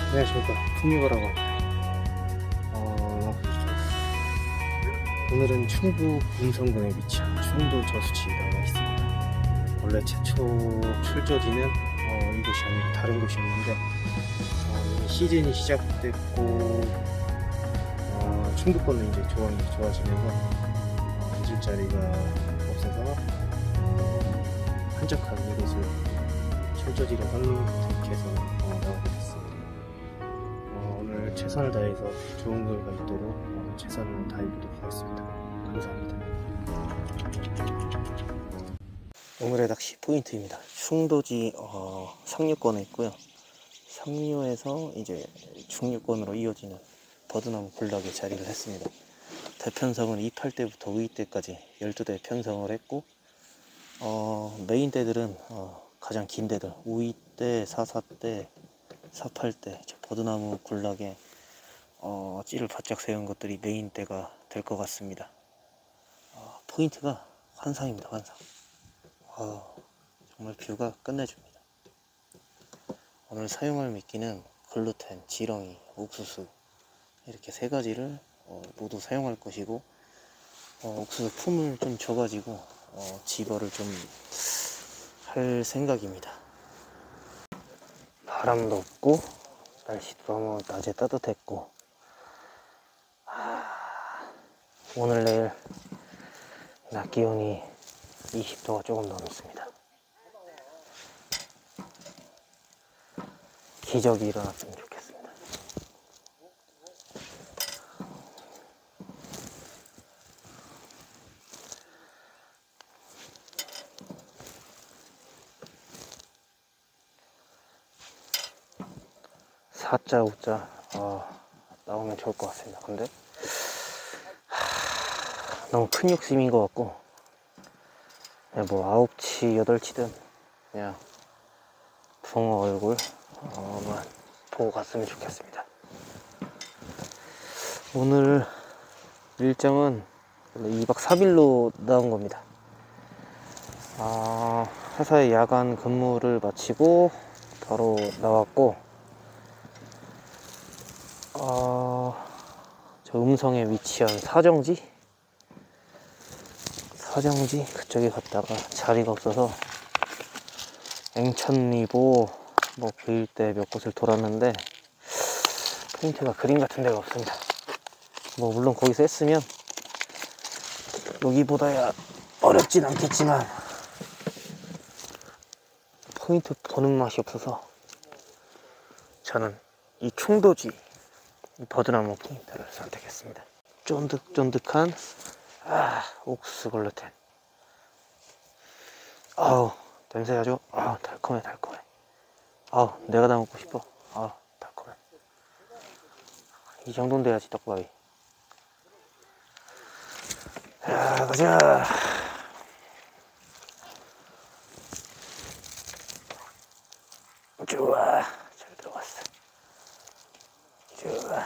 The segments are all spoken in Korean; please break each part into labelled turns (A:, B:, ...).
A: 안녕하십니까, 풍류거라고 합니다. 오늘은 충북 음성군에 위치한 충도 저수지에 나와 있습니다. 원래 최초 출조지는 이곳이 아니고 다른 곳이었는데 이미 시즌이 시작됐고 충북권은 이제 조항이 좋아지면서 앉을 자리가 없어서 한적한 이곳을 출조지로 선택해서 나오게 됐습니다. 오늘 최선을 다해서 좋은 결과 있도록 최선을 다해보도록 하겠습니다. 감사합니다. 오늘의 낚시 포인트입니다. 충도지 상류권에 있고요. 상류에서 이제 중류권으로 이어지는 버드나무 군락에 자리를 했습니다. 대편성은 28대부터 52대까지 12대 편성을 했고 메인대들은 가장 긴 대들 52대, 44대, 48대 버드나무 군락에 찌를 바짝 세운 것들이 메인대가 될 것 같습니다. 포인트가 환상입니다. 환상. 정말 뷰가 끝내줍니다. 오늘 사용할 미끼는 글루텐, 지렁이, 옥수수 이렇게 세 가지를 모두 사용할 것이고 옥수수 품을 좀 줘가지고 집어를 좀 할 생각입니다. 바람도 없고 날씨도 너무 낮에 따뜻했고 오늘 내일 낮 기온이 20도가 조금 넘습니다. 기적이 일어났으면 좋겠습니다. 사자, 우자 나오면 좋을 것 같습니다. 근데 너무 큰 욕심인 것 같고 그냥 뭐 9치, 8치든 그냥 붕어 얼굴만 보고 갔으면 좋겠습니다. 오늘 일정은 2박 3일로 나온 겁니다. 회사의 야간 근무를 마치고 바로 나왔고 저 음성에 위치한 사정지 그쪽에 갔다가 자리가 없어서 앵천리보 뭐 그일대 몇 곳을 돌았는데 포인트가 그림 같은 데가 없습니다. 뭐 물론 거기서 했으면 여기보다야 어렵진 않겠지만 포인트 보는 맛이 없어서 저는 이 충도지 이 버드나무 포인트를 선택했습니다. 쫀득쫀득한 옥수수 글루텐. 냄새 아주 달콤해. 내가 다 먹고 싶어. 달콤해. 이 정도는 돼야지 떡밥이. 자, 가자. 좋아, 잘 들어갔어. 좋아.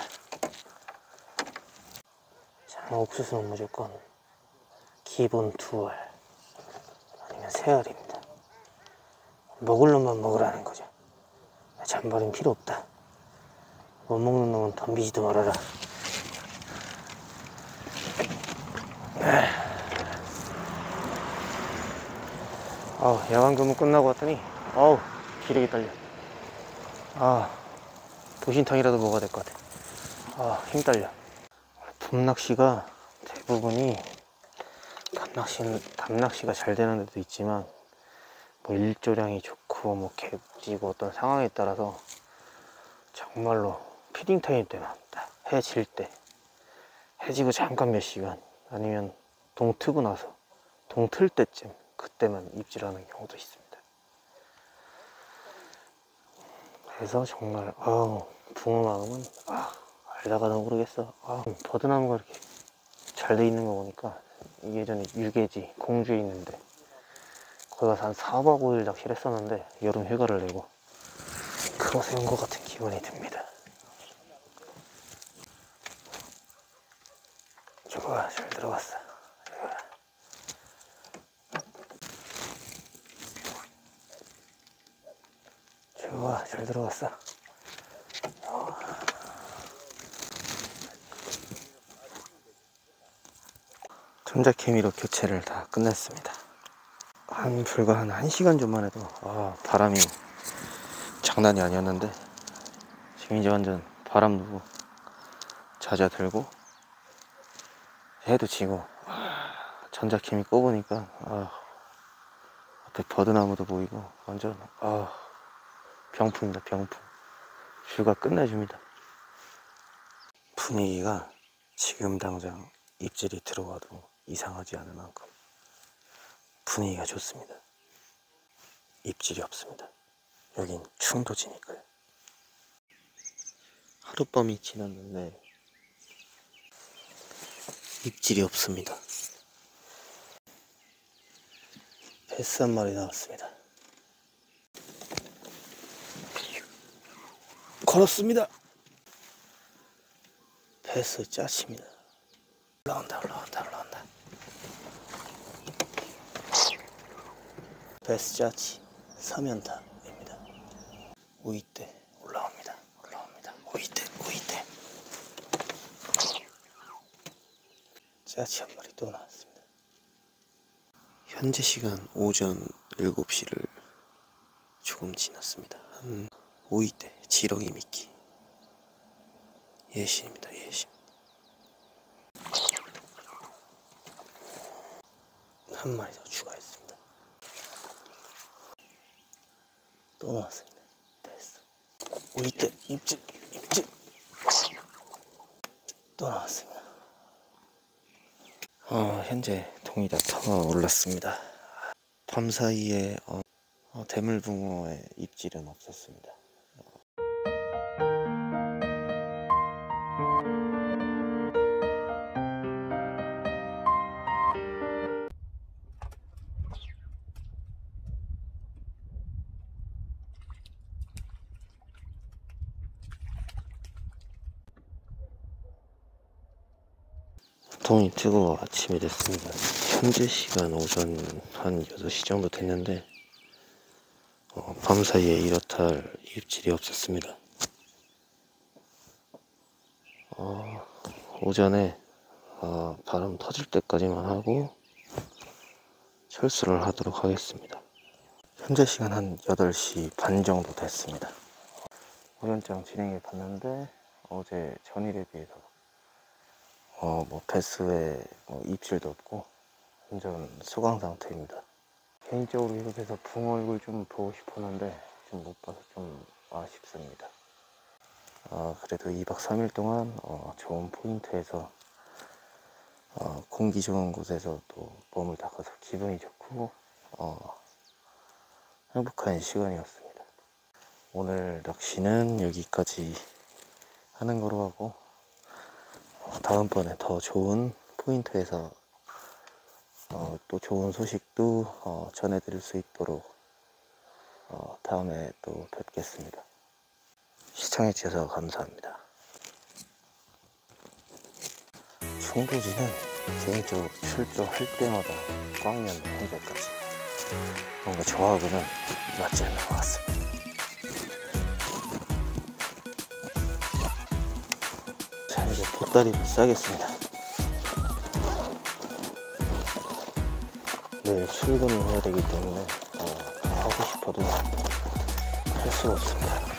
A: 자, 옥수수는 무조건 기본 2알 아니면 3알입니다. 먹을 놈만 먹으라는 거죠. 잔버림 필요 없다. 못 먹는 놈은 덤비지도 말아라. 야간 근무 끝나고 왔더니 기력이 딸려. 보신탕이라도 먹어야 될 것 같아. 힘 딸려. 봄낚시가 대부분이 밤낚시가 잘 되는 데도 있지만 뭐 일조량이 좋고 뭐 갭지고 어떤 상황에 따라서 정말로 피딩 타임 때만 해 질 때, 해 지고 잠깐 몇 시간 아니면 동 트고 나서 동 틀 때쯤 그때만 입질하는 경우도 있습니다. 그래서 정말 붕어 마음은 알다가도 모르겠어. 버드나무가 이렇게 잘 돼 있는 거 보니까 예전에 율계지 공주에 있는데 거기 가서 한 4박 5일 낚시를 했었는데 여름 휴가를 내고 그곳에 온 것 같은 기분이 듭니다. 좋아, 잘 들어갔어. 좋아, 잘 들어갔어. 전자케미로 교체를 다 끝냈습니다. 불과 한 1시간 전만 해도 바람이 장난이 아니었는데 지금 이제 완전 바람 누고 잦아들고 해도 지고 전자케미 꼽으니까 앞에 버드나무도 보이고 완전 병풍입니다. 병풍. 뷰가 끝내줍니다. 분위기가 지금 당장 입질이 들어와도 이상하지 않을 만큼 분위기가 좋습니다. 입질이 없습니다. 여긴 충도지니까요. 하룻밤이 지났는데 입질이 없습니다. 베스 한 마리 나왔습니다. 걸었습니다. 베스 짜칩니다. 올라온다. 베스 짜치 서면타입니다. 우이대 올라옵니다. 우이대 짜치 한 마리 또 나왔습니다. 현재 시간 오전 7시를 조금 지났습니다. 우이대 지렁이 미끼 예신입니다. 예신 한 마리 더 추가했습니다. 또 나왔습니다. 됐어. 우이대 입질 또 나왔습니다. 현재 동이 다 터올랐습니다. 밤사이에 대물붕어의 입질은 없었습니다. 동이 뜨고 아침이 됐습니다. 현재 시간 오전 한 8시 정도 됐는데 밤사이에 이렇다 할 입질이 없었습니다. 오전에 바람 터질 때까지만 하고 철수를 하도록 하겠습니다. 현재 시간 한 8시 반 정도 됐습니다. 오전장 진행해 봤는데 어제 전일에 비해서 베스에 입질도 없고 완전 수강 상태입니다. 개인적으로 이렇게해서 붕어 얼굴 좀 보고 싶었는데 좀 못 봐서 좀 아쉽습니다. 그래도 2박 3일 동안 좋은 포인트에서 공기 좋은 곳에서 또 몸을 닦아서 기분이 좋고 행복한 시간이었습니다. 오늘 낚시는 여기까지 하는 거로 하고 다음번에 더 좋은 포인트에서 또 좋은 소식도 전해드릴 수 있도록 다음에 또 뵙겠습니다. 시청해주셔서 감사합니다. 충도지는 개인적으로 출조할 때마다 꽝이었는데 현재까지 뭔가 저하고는 맞지 않는 것 같습니다. 자, 이제 보따리를 싸겠습니다. 내일 출근을 해야 되기 때문에 하고 싶어도 할 수가 없습니다.